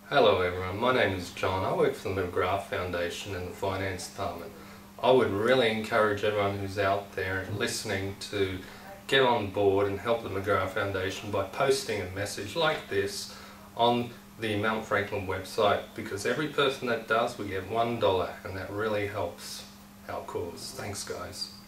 Hello everyone, my name is John. I work for the McGrath Foundation in the Finance Department. I would really encourage everyone who's out there listening to get on board and help the McGrath Foundation by posting a message like this on the Mount Franklin website, because every person that does, we get $1 and that really helps our cause. Thanks guys.